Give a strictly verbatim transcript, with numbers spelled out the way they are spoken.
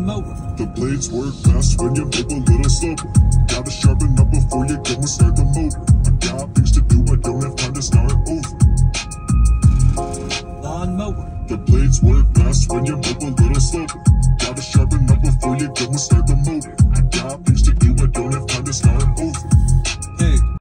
Lawnmower. The blades work fast when you move a little slower. Gotta sharpen up before you go and start the motor. I got things to do, I don't have time to start over. Lawnmower. The blades work fast when you move a little slower. Gotta sharpen up before you go and start the